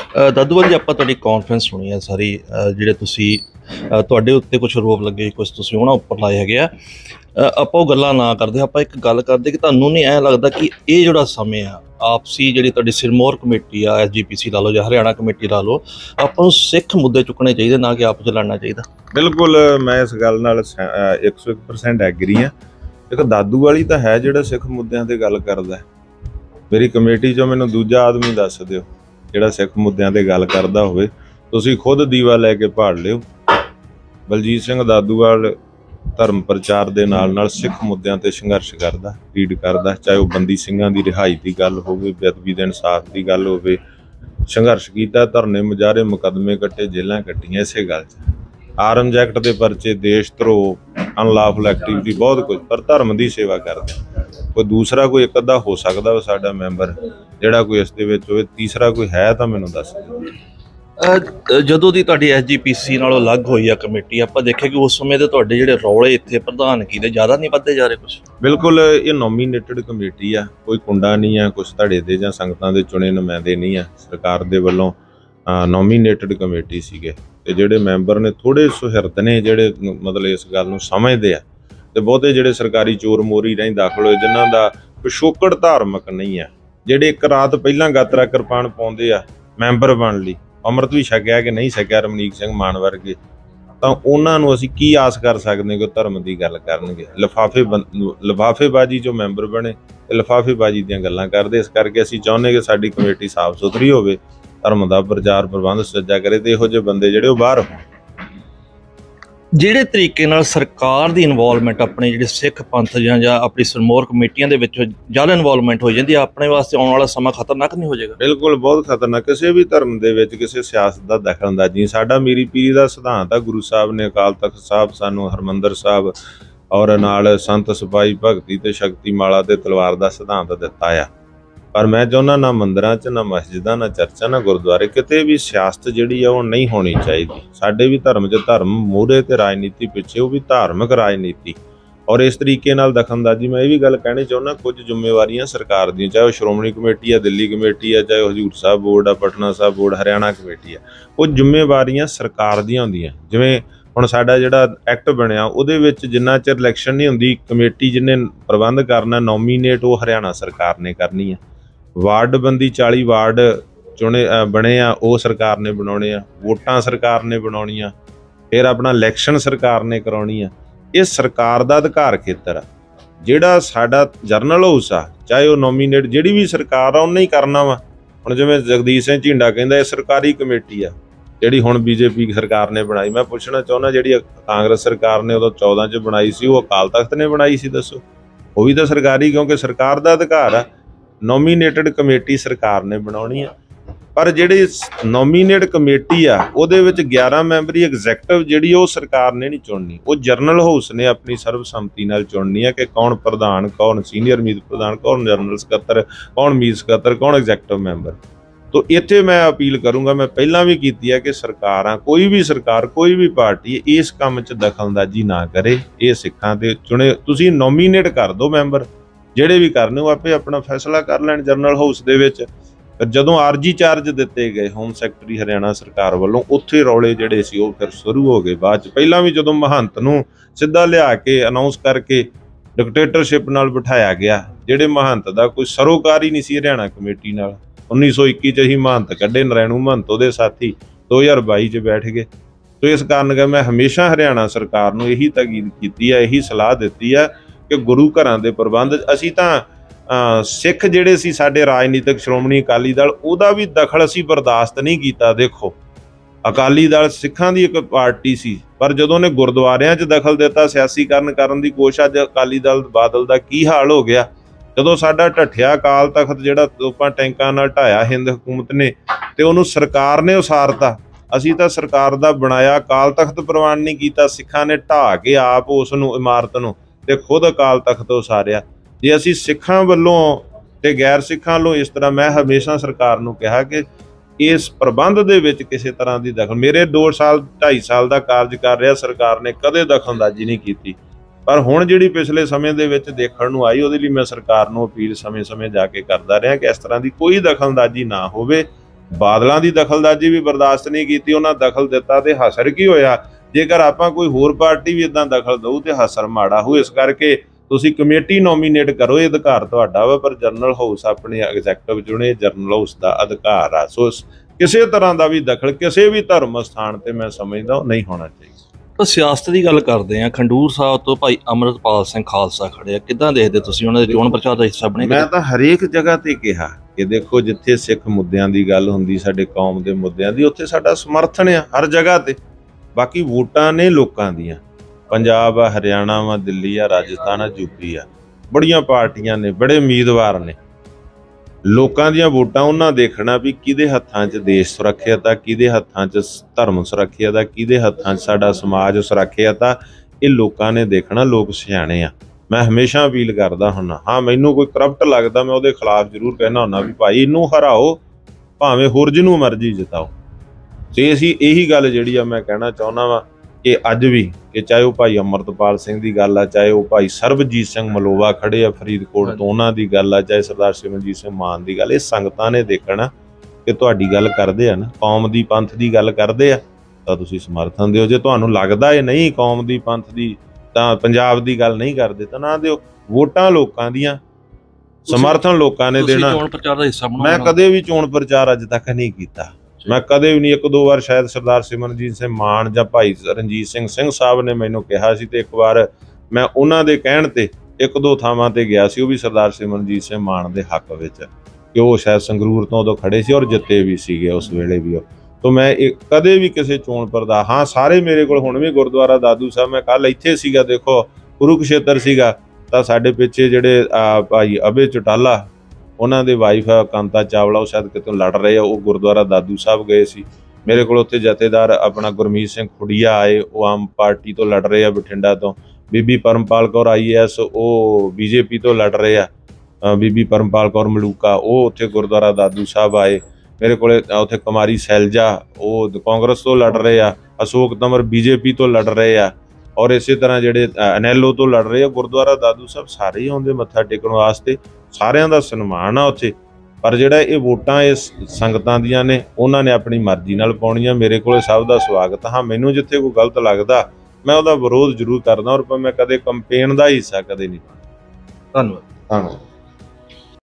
ਦਾਦੂ ਜੀ ਆਪਾਂ ਤੁਹਾਡੀ ਕਾਨਫਰੰਸ ਸੁਣੀ ਹੈ ਸਾਰੀ ਜਿਹੜੇ ਤੁਸੀਂ ਤੁਹਾਡੇ ਉੱਤੇ ਕੁਝ ਆਰੋਪ ਲੱਗੇ ਕੁਝ ਤੁਸੀਂ ਉਹਨਾਂ ਉੱਪਰ ਲਾਏ ਹੈਗੇ ਆ ਆਪਾਂ ਉਹ ਗੱਲਾਂ ਨਾ ਕਰਦੇ ਆਪਾਂ ਇੱਕ ਗੱਲ ਕਰਦੇ ਕਿ ਤੁਹਾਨੂੰ ਨਹੀਂ ਐਂ ਲੱਗਦਾ ਕਿ ਇਹ ਜਿਹੜਾ ਸਮੇਂ ਆ ਆਪਸੀ ਜਿਹੜੀ ਤੁਹਾਡੀ ਸਿਰਮੌਰ ਕਮੇਟੀ ਆ SGPC ਲਾ ਲਓ ਜਾਂ ਹਰਿਆਣਾ ਕਮੇਟੀ ਲਾ ਲਓ ਆਪਾਂ ਨੂੰ ਸਿੱਖ ਮੁੱਦੇ ਚੁੱਕਣੇ ਚਾਹੀਦੇ ਨਾ ਕਿ ਆਪਸ 'ਚ ਲੜਨਾ ਚਾਹੀਦਾ। ਬਿਲਕੁਲ ਮੈਂ ਇਸ ਗੱਲ ਨਾਲ 101% ਐਗਰੀ ਹਾਂ। ਇੱਕ ਦਾਦੂ ਵਾਲੀ ਤਾਂ ਹੈ ਜਿਹੜਾ ਸਿੱਖ ਮੁੱਦਿਆਂ 'ਤੇ ਗੱਲ ਕਰਦਾ। ਮੇਰੀ ਕਮੇਟੀ 'ਚੋਂ ਮੈਨੂੰ ਦੂਜਾ ਆਦਮੀ ਦੱਸ ਦਿਓ ਜਿਹੜਾ ਸਿੱਖ ਮੁੱਦਿਆਂ 'ਤੇ ਗੱਲ ਕਰਦਾ ਹੋਵੇ। ਤੁਸੀਂ ਖੁਦ ਦੀਵਾ ਲੈ ਕੇ ਭਾੜ ਲਿਓ। ਬਲਜੀਤ ਸਿੰਘ ਦਾਦੂਵਾਲ ਧਰਮ ਪ੍ਰਚਾਰ ਦੇ ਨਾਲ ਸਿੱਖ ਮੁੱਦਿਆਂ 'ਤੇ ਸੰਘਰਸ਼ ਕਰਦਾ, ਲੀਡ ਕਰਦਾ, ਚਾਹੇ ਉਹ ਬੰਦੀ ਸਿੰਘਾਂ ਦੀ ਰਿਹਾਈ ਦੀ ਗੱਲ ਹੋਵੇ, ਬੇਅਦਬੀ ਦੇ ਇਨਸਾਫ ਦੀ ਗੱਲ ਹੋਵੇ। ਸੰਘਰਸ਼ ਕੀਤਾ, ਧਰਨੇ ਮੁਜ਼ਾਹਰੇ, ਮੁਕੱਦਮੇ ਕੱਟੇ, ਜੇਲ੍ਹਾਂ ਕੱਟੀਆਂ ਇਸੇ ਗੱਲ 'ਚ। ਆਰਮਜ਼ ਐਕਟ ਦੇ ਪਰਚੇ, ਦੇਸ਼ ਧਰੋਹ, ਅਨਲਾਫੁਲ ਐਕਟੀਵਿਟੀ, ਬਹੁਤ ਕੁਝ, ਪਰ ਧਰਮ ਦੀ ਸੇਵਾ ਕਰਦੇ। ਕੋਈ ਦੂਸਰਾ ਕੋਈ ਇੱਕ ਅੱਧਾ ਹੋ ਸਕਦਾ ਵਾ ਸਾਡਾ ਮੈਂਬਰ ਜਿਹੜਾ ਕੋਈ ਇਸ ਦੇ ਵਿੱਚ ਹੋਵੇ, ਤੀਸਰਾ ਕੋਈ ਹੈ ਤਾਂ ਮੈਨੂੰ ਦੱਸ ਦਿਓ। ਜਦੋਂ ਦੀ ਤੁਹਾਡੀ SGPC ਨਾਲੋਂ ਅਲੱਗ ਹੋਈ ਆ ਕਮੇਟੀ ਆਪਾਂ ਦੇਖਿਆ ਕਿ ਉਸ ਸਮੇਂ ਦੇ ਤੁਹਾਡੇ ਜਿਹੜੇ ਰੌਲੇ ਇੱਥੇ ਪ੍ਰਧਾਨਗੀ ਦੇ ਜ਼ਿਆਦਾ ਨਹੀਂ ਵੱਧਦੇ ਜਾ ਰਹੇ ਕੁਛ। ਬਿਲਕੁਲ ਇਹ ਨੋਮੀਨੇਟਡ ਕਮੇਟੀ ਆ, ਕੋਈ ਕੁੰਡਾ ਨਹੀਂ ਆ, ਕੁਛ ਧੜੇ ਦੇ ਜਾਂ ਸੰਗਤਾਂ ਦੇ ਚੁਣੇ ਨੁਮਾਇੰਦੇ ਨਹੀਂ ਆ। ਸਰਕਾਰ ਦੇ ਵੱਲੋਂ ਨੋਮੀਨੇਟਡ ਕਮੇਟੀ ਸੀਗੇ ਤੇ ਜਿਹੜੇ ਮੈਂਬਰ ਨੇ ਥੋੜੇ ਸੁਹਿਰਦ ਨੇ ਜਿਹੜੇ ਮਤਲਬ ਇਸ ਗੱਲ ਨੂੰ ਸਮਝਦੇ ਆ ਤੇ ਬਹੁਤੇ ਜਿਹੜੇ ਸਰਕਾਰੀ ਚੋਰ ਮੋਰੀ ਰਾਹੀਂ ਦਾਖਲ ਹੋਏ ਜਿਨ੍ਹਾਂ ਦਾ ਪਿਛੋਕੜ ਧਾਰਮਿਕ ਨਹੀਂ ਆ, ਜਿਹੜੇ ਇੱਕ ਰਾਤ ਪਹਿਲਾਂ ਗਾਤਰਾ ਕਿਰਪਾਨ ਪਾਉਂਦੇ ਆ ਮੈਂਬਰ ਬਣ ਲਈ, ਅੰਮ੍ਰਿਤ ਵੀ ਛਕਿਆ ਕਿ ਨਹੀਂ ਛਕਿਆ ਰਮਨੀਕ ਸਿੰਘ ਮਾਨ ਵਰਗੇ, ਤਾਂ ਉਹਨਾਂ ਨੂੰ ਅਸੀਂ ਕੀ ਆਸ ਕਰ ਸਕਦੇ ਕਿ ਧਰਮ ਦੀ ਗੱਲ ਕਰਨਗੇ। ਲਿਫਾਫੇਬਾਜ਼ੀ ਜੋ ਮੈਂਬਰ ਬਣੇ ਤੇ ਲਿਫਾਫੇਬਾਜ਼ੀ ਦੀਆਂ ਗੱਲਾਂ ਕਰਦੇ। ਇਸ ਕਰਕੇ ਅਸੀਂ ਚਾਹੁੰਦੇ ਕਿ ਸਾਡੀ ਕਮੇਟੀ ਸਾਫ਼ ਸੁਥਰੀ ਹੋਵੇ, ਧਰਮ ਦਾ ਪ੍ਰਚਾਰ ਪ੍ਰਬੰਧ ਸੁਚੱਜਾ ਕਰੇ ਤੇ ਇਹੋ ਜਿਹੇ ਬੰਦੇ ਜਿਹੜੇ ਉਹ ਬਾਹਰ ਹੋਣ। ਜਿਹੜੇ ਤਰੀਕੇ ਨਾਲ ਸਰਕਾਰ ਦੀ ਇਨਵੋਲਵਮੈਂਟ ਆਪਣੇ ਜਿਹੜੇ ਸਿੱਖ ਪੰਥ ਜਾਂ ਆਪਣੀ ਸਿਰਮੌਰ ਕਮੇਟੀਆਂ ਦੇ ਵਿੱਚ ਜ਼ਿਆਦਾ ਇਨਵੋਲਵਮੈਂਟ ਹੋ ਜਾਂਦੀ ਹੈ, ਆਪਣੇ ਵਾਸਤੇ ਆਉਣ ਵਾਲਾ ਸਮਾਂ ਖਤਰਨਾਕ ਨਹੀਂ ਹੋ ਜਾਏਗਾ? ਬਿਲਕੁਲ ਬਹੁਤ ਖਤਰਨਾਕ। ਕਿਸੇ ਵੀ ਧਰਮ ਦੇ ਵਿੱਚ ਕਿਸੇ ਸਿਆਸਤ ਦਾ ਦਖਲਅੰਦਾਜ਼ੀ, ਸਾਡਾ ਮੀਰੀ ਪੀਰੀ ਦਾ ਸਿਧਾਂਤ ਆ। ਗੁਰੂ ਸਾਹਿਬ ਨੇ, ਅਕਾਲ ਤਖਤ ਸਾਹਿਬ ਸਾਨੂੰ, ਹਰਿਮੰਦਰ ਸਾਹਿਬ ਔਰ ਨਾਲ ਸੰਤ ਸਿਪਾਹੀ ਭਗਤੀ ਤੇ ਸ਼ਕਤੀ ਮਾਲਾ ਤੇ ਤਲਵਾਰ ਦਾ ਸਿਧਾਂਤ ਦਿੱਤਾ ਆ। ਪਰ ਮੈਂ ਚਾਹੁੰਦਾ ਨਾ ਮੰਦਿਰਾਂ 'ਚ, ਨਾ ਮਸਜਿਦਾਂ, ਨਾ ਚਰਚਾਂ, ਨਾ ਗੁਰਦੁਆਰੇ, ਕਿਤੇ ਵੀ ਸਿਆਸਤ ਜਿਹੜੀ ਆ ਉਹ ਨਹੀਂ ਹੋਣੀ ਚਾਹੀਦੀ। ਸਾਡੇ ਵੀ ਧਰਮ 'ਚ ਧਰਮ ਮੂਹਰੇ ਤੇ ਰਾਜਨੀਤੀ ਪਿੱਛੇ, ਉਹ ਵੀ ਧਾਰਮਿਕ ਰਾਜਨੀਤੀ। ਔਰ ਇਸ ਤਰੀਕੇ ਨਾਲ ਦਖਲਅੰਦਾਜ਼ੀ, ਮੈਂ ਇਹ ਵੀ ਗੱਲ ਕਹਿਣੀ ਚਾਹੁੰਦਾ, ਕੁਝ ਜ਼ਿੰਮੇਵਾਰੀਆਂ ਸਰਕਾਰ ਦੀਆਂ, ਚਾਹੇ ਉਹ ਸ਼੍ਰੋਮਣੀ ਕਮੇਟੀ ਆ, ਦਿੱਲੀ ਕਮੇਟੀ ਆ, ਚਾਹੇ ਉਹ ਹਜ਼ੂਰ ਸਾਹਿਬ ਬੋਰਡ ਆ, ਪਟਨਾ ਸਾਹਿਬ ਬੋਰਡ, ਹਰਿਆਣਾ ਕਮੇਟੀ ਆ, ਉਹ ਜ਼ਿੰਮੇਵਾਰੀਆਂ ਸਰਕਾਰ ਦੀਆਂ ਹੁੰਦੀਆਂ। ਜਿਵੇਂ ਹੁਣ ਸਾਡਾ ਜਿਹੜਾ ਐਕਟ ਬਣਿਆ ਉਹਦੇ ਵਿੱਚ ਜਿੰਨਾ ਚਿਰ ਇਲੈਕਸ਼ਨ ਨਹੀਂ ਹੁੰਦੀ, ਕਮੇਟੀ ਜਿਹਨੇ ਪ੍ਰਬੰਧ ਕਰਨਾ ਨੋਮੀਨੇਟ ਉਹ ਹਰਿਆਣਾ ਸਰਕਾਰ ਨੇ ਕਰਨੀ ਆ। ਵਾਰਡ ਬੰਦੀ 40 ਵਾਰਡ ਬਣੇ ਆ ਉਹ ਸਰਕਾਰ ਨੇ ਬਣਾਉਣੇ ਆ, ਵੋਟਾਂ ਸਰਕਾਰ ਨੇ ਬਣਾਉਣੀਆਂ, ਫਿਰ ਆਪਣਾ ਇਲੈਕਸ਼ਨ ਸਰਕਾਰ ਨੇ ਕਰਾਉਣੀ ਆ। ਇਹ ਸਰਕਾਰ ਦਾ ਅਧਿਕਾਰ ਖੇਤਰ ਆ। ਜਿਹੜਾ ਸਾਡਾ ਜਰਨਲ ਹਾਊਸ ਆ, ਚਾਹੇ ਉਹ ਨੋਮੀਨੇਟ ਜਿਹੜੀ ਵੀ ਸਰਕਾਰ ਆ ਉਹਨੇ ਹੀ ਕਰਨਾ ਵਾ। ਹੁਣ ਜਿਵੇਂ ਜਗਦੀਸ਼ ਸਿੰਘ ਝਿੰਡਾ ਕਹਿੰਦਾ ਇਹ ਸਰਕਾਰੀ ਕਮੇਟੀ ਆ ਜਿਹੜੀ ਹੁਣ BJP ਸਰਕਾਰ ਨੇ ਬਣਾਈ। ਮੈਂ ਪੁੱਛਣਾ ਚਾਹੁੰਦਾ ਜਿਹੜੀ ਕਾਂਗਰਸ ਸਰਕਾਰ ਨੇ ਉਦੋਂ 14 'ਚ ਬਣਾਈ ਸੀ ਉਹ ਅਕਾਲ ਤਖਤ ਨੇ ਬਣਾਈ ਸੀ, ਦੱਸੋ? ਉਹ ਵੀ ਤਾਂ ਸਰਕਾਰੀ, ਕਿਉਂਕਿ ਸਰਕਾਰ ਦਾ ਅਧਿਕਾਰ ਆ। ਨੋਮੀਨੇਟਡ ਕਮੇਟੀ ਸਰਕਾਰ ਨੇ ਬਣਾਉਣੀ ਆ। ਪਰ ਜਿਹੜੀ ਨੋਮੀਨੇਟ ਕਮੇਟੀ ਆ ਉਹਦੇ ਵਿੱਚ 11 ਮੈਂਬਰੀ ਐਗਜ਼ੈਕਟਿਵ ਜਿਹੜੀ ਉਹ ਸਰਕਾਰ ਨੇ ਨਹੀਂ ਚੁਣਨੀ, ਉਹ ਜਰਨਲ ਹਾਊਸ ਨੇ ਆਪਣੀ ਸਰਬਸੰਮਤੀ ਨਾਲ ਚੁਣਨੀ ਆ ਕਿ ਕੌਣ ਪ੍ਰਧਾਨ, ਕੌਣ ਸੀਨੀਅਰ ਮੀਤ ਪ੍ਰਧਾਨ, ਕੌਣ ਜਨਰਲ ਸਕੱਤਰ, ਕੌਣ ਮੀਤ ਸਕੱਤਰ, ਕੌਣ ਐਗਜ਼ੈਕਟਿਵ ਮੈਂਬਰ। ਤੋ ਇੱਥੇ ਮੈਂ ਅਪੀਲ ਕਰੂੰਗਾ, ਮੈਂ ਪਹਿਲਾਂ ਵੀ ਕੀਤੀ ਹੈ ਕਿ ਸਰਕਾਰਾਂ, ਕੋਈ ਵੀ ਸਰਕਾਰ, ਕੋਈ ਵੀ ਪਾਰਟੀ ਇਸ ਕੰਮ 'ਚ ਦਖਲਅੰਦਾਜ਼ੀ ਨਾ ਕਰੇ। ਇਹ ਸਿੱਖਾਂ ਦੇ ਚੁਣੇ, ਤੁਸੀਂ ਨੋਮੀਨੇਟ ਕਰ ਦਿਓ ਮੈਂਬਰ, ਜਿਹੜੇ ਵੀ ਕਰਨੇ ਉਹ ਆਪੇ ਆਪਣਾ ਫੈਸਲਾ ਕਰ ਲੈਣ ਜਰਨਲ ਹਾਊਸ ਦੇ ਵਿੱਚ। ਜਦੋਂ ਆਰਜੀ ਚਾਰਜ ਦਿੱਤੇ ਗਏ ਹੋਮ ਸੈਕਟਰੀ ਹਰਿਆਣਾ ਸਰਕਾਰ ਵੱਲੋਂ, ਉੱਥੇ ਰੌਲੇ ਜਿਹੜੇ ਸੀ ਉਹ ਫਿਰ ਸ਼ੁਰੂ ਹੋ ਗਏ ਬਾਅਦ 'ਚ। ਪਹਿਲਾਂ ਵੀ ਜਦੋਂ ਮਹੰਤ ਨੂੰ ਸਿੱਧਾ ਲਿਆ ਕੇ ਅਨਾਊਂਸ ਕਰਕੇ ਡਿਕਟੇਟਰਸ਼ਿਪ ਨਾਲ ਬਿਠਾਇਆ ਗਿਆ, ਜਿਹੜੇ ਮਹੰਤ ਦਾ ਕੋਈ ਸਰੋਕਾਰ ਹੀ ਨਹੀਂ ਸੀ ਹਰਿਆਣਾ ਕਮੇਟੀ ਨਾਲ। 1921 'ਚ ਹੀ ਮਹੰਤ ਕੱਢੇ, ਨਰੈਣੂ ਮਹੰਤ ਉਹਦੇ ਸਾਥੀ 2022 'ਚ ਬੈਠ ਗਏ। ਤੋ ਇਸ ਕਾਰਨ ਮੈਂ ਹਮੇਸ਼ਾ ਹਰਿਆਣਾ ਸਰਕਾਰ ਨੂੰ ਇਹੀ ਤਾਕੀਦ ਕੀਤੀ ਹੈ, ਇਹੀ ਸਲਾਹ ਦਿੱਤੀ ਹੈ ਕਿ ਗੁਰੂ ਘਰਾਂ ਦੇ ਪ੍ਰਬੰਧ, ਅਸੀਂ ਤਾਂ ਸਿੱਖ ਜਿਹੜੇ ਸੀ ਸਾਡੇ ਰਾਜਨੀਤਿਕ ਸ਼੍ਰੋਮਣੀ ਅਕਾਲੀ ਦਲ, ਉਹਦਾ ਵੀ ਦਖਲ ਅਸੀਂ ਬਰਦਾਸ਼ਤ ਨਹੀਂ ਕੀਤਾ। ਦੇਖੋ ਅਕਾਲੀ ਦਲ ਸਿੱਖਾਂ ਦੀ ਇੱਕ ਪਾਰਟੀ ਸੀ, ਪਰ ਜਦੋਂ ਉਹਨੇ ਗੁਰਦੁਆਰਿਆਂ 'ਚ ਦਖਲ ਦਿੱਤਾ, ਸਿਆਸੀਕਰਨ ਕਰਨ ਦੀ ਕੋਸ਼ਿਸ਼, ਅੱਜ ਅਕਾਲੀ ਦਲ ਬਾਦਲ ਦਾ ਕੀ ਹਾਲ ਹੋ ਗਿਆ। ਜਦੋਂ ਸਾਡਾ ਢੱਠਿਆ ਅਕਾਲ ਤਖਤ ਜਿਹੜਾ ਤੋਪਾਂ ਟੈਂਕਾਂ ਨਾਲ ਢਾਇਆ ਹਿੰਦ ਹਕੂਮਤ ਨੇ, ਤੇ ਉਹਨੂੰ ਸਰਕਾਰ ਨੇ ਉਸਾਰਤਾ। ਅਸੀਂ ਤਾਂ ਸਰਕਾਰ ਦਾ ਬਣਾਇਆ ਅਕਾਲ ਤਖਤ ਪ੍ਰਵਾਨ ਨਹੀਂ ਕੀਤਾ, ਸਿੱਖਾਂ ਨੇ ਢਾਹ ਕੇ ਆਪ ਉਸ ਨੂੰ, ਇਮਾਰਤ ਨੂੰ, ਤੇ ਖੁਦ ਅਕਾਲ ਤਖਤ ਉਸਾਰਿਆ। ਜੇ ਅਸੀਂ ਸਿੱਖਾਂ ਵੱਲੋਂ ਤੇ ਗੈਰ ਸਿੱਖਾਂ ਵੱਲੋਂ ਇਸ ਤਰ੍ਹਾਂ, ਮੈਂ ਹਮੇਸ਼ਾ ਸਰਕਾਰ ਨੂੰ ਕਿਹਾ ਕਿ ਇਸ ਪ੍ਰਬੰਧ ਦੇ ਵਿੱਚ ਕਿਸੇ ਤਰ੍ਹਾਂ ਦੀ ਦਖਲ, ਮੇਰੇ 2 ਸਾਲ 2.5 ਸਾਲ ਦਾ ਕਾਰਜ ਕਰ ਰਿਹਾ ਸਰਕਾਰ ਨੇ ਕਦੇ ਦਖਲਅੰਦਾਜ਼ੀ ਨਹੀਂ ਕੀਤੀ। ਪਰ ਹੁਣ ਜਿਹੜੀ ਪਿਛਲੇ ਸਮੇਂ ਦੇ ਵਿੱਚ ਦੇਖਣ ਨੂੰ ਆਈ, ਉਹਦੇ ਲਈ ਮੈਂ ਸਰਕਾਰ ਨੂੰ ਅਪੀਲ ਸਮੇਂ-ਸਮੇਂ ਜਾ ਕੇ ਕਰਦਾ ਰਿਹਾ ਕਿ ਇਸ ਤਰ੍ਹਾਂ ਦੀ ਕੋਈ ਦਖਲਅੰਦਾਜ਼ੀ ਨਾ ਹੋਵੇ। ਬਾਦਲਾਂ ਦੀ ਦਖਲਅੰਦਾਜ਼ੀ ਵੀ ਬਰਦਾਸ਼ਤ ਨਹੀਂ ਕੀਤੀ, ਉਹਨਾਂ ਦਖਲ ਦਿੱਤਾ ਤੇ ਹਸਰ ਕੀ ਹੋਇਆ। ਜੇਕਰ ਆਪਾਂ ਕੋਈ ਹੋਰ ਪਾਰਟੀ ਵੀ ਇਦਾਂ ਦਖਲ ਦਊ ਤੇ ਹਸਰ ਮਾੜਾ ਹੋ। ਇਸ ਕਰਕੇ ਤੁਸੀਂ ਕਮੇਟੀ ਨੋਮੀਨੇਟ ਕਰੋ, ਇਹ ਅਧਿਕਾਰ ਤੁਹਾਡਾ ਵਾ, ਪਰ ਜਨਰਲ ਹਾਊਸ ਆਪਣੇ ਐਗਜ਼ੈਕਟਿਵ ਚੁਣੇ, ਜਨਰਲ ਹਾਊਸ ਦਾ ਅਧਿਕਾਰ ਆ। ਸੋ ਕਿਸੇ ਤਰ੍ਹਾਂ ਦਾ ਵੀ ਦਖਲ ਕਿਸੇ ਵੀ ਧਰਮ ਸਥਾਨ ਤੇ ਮੈਂ ਸਮਝਦਾ ਉਹ ਨਹੀਂ ਹੋਣਾ ਚਾਹੀਦਾ। ਤਾਂ ਸਿਆਸਤ ਦੀ ਗੱਲ ਕਰਦੇ ਆ, ਖੰਡੂਰ ਸਾਹਿਬ ਤੋਂ ਭਾਈ ਅੰਮ੍ਰਿਤਪਾਲ ਸਿੰਘ ਖਾਲਸਾ ਖੜੇ ਆ, ਕਿੱਦਾਂ ਦੇਖਦੇ ਤੁਸੀਂ ਉਹਨਾਂ ਦੇ ਚੋਣ ਪ੍ਰਚਾਰ ਦਾ ਹਿੱਸਾ ਬਣੇ? ਮੈਂ ਤਾਂ ਹਰੇਕ ਜਗ੍ਹਾ ਤੇ ਕਿਹਾ ਕਿ ਦੇਖੋ, ਜਿੱਥੇ ਸਿੱਖ ਮੁੱਦਿਆਂ ਦੀ ਗੱਲ ਹੁੰਦੀ, ਸਾਡੇ ਕੌਮ ਦੇ ਮੁੱਦਿਆਂ ਦੀ, ਉੱਥੇ ਸਾਡਾ ਸਮਰਥਨ ਆ ਹਰ ਜਗ੍ਹਾ ਤੇ। ਬਾਕੀ ਵੋਟਾਂ ਨੇ ਲੋਕਾਂ ਦੀਆਂ, ਪੰਜਾਬ ਆ, ਹਰਿਆਣਾ ਵਾ, ਦਿੱਲੀ ਆ, ਰਾਜਸਥਾਨ ਆ, ਯੂਪੀ ਆ, ਬੜੀਆਂ ਪਾਰਟੀਆਂ ਨੇ, ਬੜੇ ਉਮੀਦਵਾਰ ਨੇ। ਲੋਕਾਂ ਦੀਆਂ ਵੋਟਾਂ ਉਹਨਾਂ ਦੇਖਣਾ ਵੀ ਕਿਹਦੇ ਹੱਥਾਂ 'ਚ ਦੇਸ਼ ਸੁਰੱਖਿਅਤ ਆ, ਕਿਹਦੇ ਹੱਥਾਂ 'ਚ ਧਰਮ ਸੁਰੱਖਿਅਤ ਆ, ਕਿਹਦੇ ਹੱਥਾਂ 'ਚ ਸਾਡਾ ਸਮਾਜ ਸੁਰੱਖਿਅਤ ਆ। ਇਹ ਲੋਕਾਂ ਨੇ ਦੇਖਣਾ। ਲੋਕ ਸਿਆਣੇ ਆ। ਮੈਂ ਹਮੇਸ਼ਾ ਅਪੀਲ ਕਰਦਾ ਹੁੰਦਾ, ਹਾਂ ਮੈਨੂੰ ਕੋਈ ਕਰਪਟ ਲੱਗਦਾ ਮੈਂ ਉਹਦੇ ਖਿਲਾਫ ਜ਼ਰੂਰ ਕਹਿਣਾ ਹੁੰਦਾ ਵੀ ਭਾਈ ਇਹਨੂੰ ਹਰਾਓ, ਭਾਵੇਂ ਹੋਰ ਜਿਹਨੂੰ ਮਰਜ਼ੀ ਜਿਤਾਓ। ਤੇ ਅਸੀਂ ਇਹੀ ਗੱਲ ਜਿਹੜੀ ਆ ਮੈਂ ਕਹਿਣਾ ਚਾਹੁੰਦਾ ਵਾ ਕਿ ਅੱਜ ਵੀ, ਕਿ ਚਾਹੇ ਉਹ ਭਾਈ ਅੰਮ੍ਰਿਤਪਾਲ ਸਿੰਘ ਦੀ ਗੱਲ ਆ, ਚਾਹੇ ਉਹ ਭਾਈ ਸਰਬਜੀਤ ਸਿੰਘ ਮਲੋਵਾ ਖੜੇ ਆ ਫਰੀਦਕੋਟ ਤੋਂ, ਉਹਨਾਂ ਦੀ ਗੱਲ ਆ, ਚਾਹੇ ਸਰਦਾਰ ਸਿਮਰਨਜੀਤ ਸਿੰਘ ਮਾਨ ਦੀ ਗੱਲ, ਇਹ ਸੰਗਤਾਂ ਨੇ ਦੇਖਣਾ ਕਿ ਤੁਹਾਡੀ ਗੱਲ ਕਰਦੇ ਆ ਨਾ, ਕੌਮ ਦੀ ਪੰਥ ਦੀ ਗੱਲ ਕਰਦੇ ਆ, ਤਾਂ ਤੁਸੀਂ ਸਮਰਥਨ ਦਿਓ। ਜੇ ਤੁਹਾਨੂੰ ਲੱਗਦਾ ਇਹ ਨਹੀਂ ਕੌਮ ਦੀ ਪੰਥ ਦੀ, ਤਾਂ ਪੰਜਾਬ ਦੀ ਗੱਲ ਨਹੀਂ ਕਰਦੇ, ਤਾਂ ਨਾ ਦਿਓ। ਵੋਟਾਂ ਲੋਕਾਂ ਦੀਆਂ, ਸਮਰਥਨ ਲੋਕਾਂ ਨੇ ਦੇਣਾ। ਚੋਣ ਪ੍ਰਚਾਰ ਦਾ ਹਿੱਸਾ ਬਣੋ। ਮੈਂ ਕਦੇ ਵੀ ਚੋਣ ਪ੍ਰਚਾਰ ਅੱਜ ਤੱਕ ਨਹੀਂ ਕੀਤਾ। ਮੈਂ ਕਦੇ ਵੀ ਨਹੀਂ। ਇੱਕ ਦੋ ਵਾਰ ਸ਼ਾਇਦ ਸਰਦਾਰ ਸਿਮਰਨਜੀਤ ਸਿੰਘ ਮਾਨ ਜਾਂ ਭਾਈ ਰਣਜੀਤ ਸਿੰਘ ਸਾਹਿਬ ਨੇ ਮੈਨੂੰ ਕਿਹਾ ਸੀ, ਤੇ ਇੱਕ ਵਾਰ ਮੈਂ ਉਹਨਾਂ ਦੇ ਕਹਿਣ ਤੇ ਇੱਕ ਦੋ ਥਾਵਾਂ ਤੇ ਗਿਆ ਸੀ, ਉਹ ਵੀ ਸਰਦਾਰ ਸਿਮਰਨਜੀਤ ਸਿੰਘ ਮਾਨ ਦੇ ਹੱਕ ਵਿੱਚ, ਕਿ ਉਹ ਸ਼ਾਇਦ ਸੰਗਰੂਰ ਤੋਂ ਉਦੋਂ ਖੜੇ ਸੀ ਔਰ ਜਿੱਤੇ ਵੀ ਸੀਗੇ ਉਸ ਵੇਲੇ ਵੀ ਉਹ। ਤਾਂ ਮੈਂ ਕਦੇ ਵੀ ਕਿਸੇ ਚੋਣ ਪ੍ਰਦਾ, ਹਾਂ ਸਾਰੇ ਮੇਰੇ ਕੋਲ ਹੁਣ ਵੀ ਗੁਰਦੁਆਰਾ ਦਾਦੂ ਸਾਹਿਬ, ਮੈਂ ਕੱਲ ਇੱਥੇ ਸੀਗਾ, ਦੇਖੋ ਕੁਰੂਕਸ਼ੇਤਰ ਸੀਗਾ, ਤਾਂ ਸਾਡੇ ਪਿੱਛੇ ਜਿਹੜੇ ਭਾਈ ਅਬੇ ਚੌਟਾਲਾ, ਉਹਨਾਂ ਦੇ ਵਾਈਫ ਕਾਂਤਾ ਚਾਵਲਾ, ਉਹ ਸ਼ਾਇਦ ਕਿਤੋਂ ਲੜ ਰਹੇ ਆ, ਉਹ ਗੁਰਦੁਆਰਾ ਦਾਦੂ ਸਾਹਿਬ ਗਏ ਸੀ। ਮੇਰੇ ਕੋਲ ਉੱਥੇ ਜਥੇਦਾਰ ਆਪਣਾ ਗੁਰਮੀਤ ਸਿੰਘ ਖੁੜੀਆ ਆਏ, ਉਹ ਆਮ ਪਾਰਟੀ ਤੋਂ ਲੜ ਰਹੇ ਆ ਬਠਿੰਡਾ ਤੋਂ। ਬੀਬੀ ਪਰਮਪਾਲ ਕੌਰ IAS, ਉਹ BJP ਤੋਂ ਲੜ ਰਹੇ ਆ। ਬੀਬੀ ਪਰਮਪਾਲ ਕੌਰ ਮਲੂਕਾ, ਉਹ ਉੱਥੇ ਗੁਰਦੁਆਰਾ ਦਾਦੂ ਸਾਹਿਬ ਆਏ। ਮੇਰੇ ਕੋਲ ਉੱਥੇ ਕੁਮਾਰੀ ਸੈਲਜਾ, ਉਹ ਕਾਂਗਰਸ ਤੋਂ ਲੜ ਰਹੇ ਆ। ਅਸ਼ੋਕ ਤਮਰ BJP ਤੋਂ ਲੜ ਰਹੇ ਆ। ਔਰ ਇਸੇ ਤਰ੍ਹਾਂ ਜਿਹੜੇ NLO ਤੋਂ ਲੜ ਰਹੇ ਆ। ਗੁਰਦੁਆਰਾ ਦਾਦੂ ਸਾਹਿਬ ਸਾਰੇ ਹੀ ਆਉਂਦੇ ਮੱਥਾ ਟੇਕਣ ਵਾਸਤੇ, ਸਾਰਿਆਂ ਦਾ ਸਨਮਾਨ ਆ ਉੱਥੇ। ਪਰ ਜਿਹੜਾ ਇਹ ਵੋਟਾਂ ਇਸ ਸੰਗਤਾਂ ਦੀਆਂ ਨੇ, ਉਹਨਾਂ ਨੇ ਆਪਣੀ ਮਰਜ਼ੀ ਨਾਲ ਪਾਉਣੀਆਂ। ਮੇਰੇ ਕੋਲ ਸਭ ਦਾ ਸਵਾਗਤ। ਹਾਂ, ਮੈਨੂੰ ਜਿੱਥੇ ਕੋਈ ਗਲਤ ਲੱਗਦਾ ਮੈਂ ਉਹਦਾ ਵਿਰੋਧ ਜ਼ਰੂਰ ਕਰਦਾ, ਔਰ ਮੈਂ ਕਦੇ ਕੰਪੇਨ ਦਾ ਹਿੱਸਾ ਕਦੇ ਨਹੀਂ। ਧੰਨਵਾਦ। ਧੰਨਵਾਦ।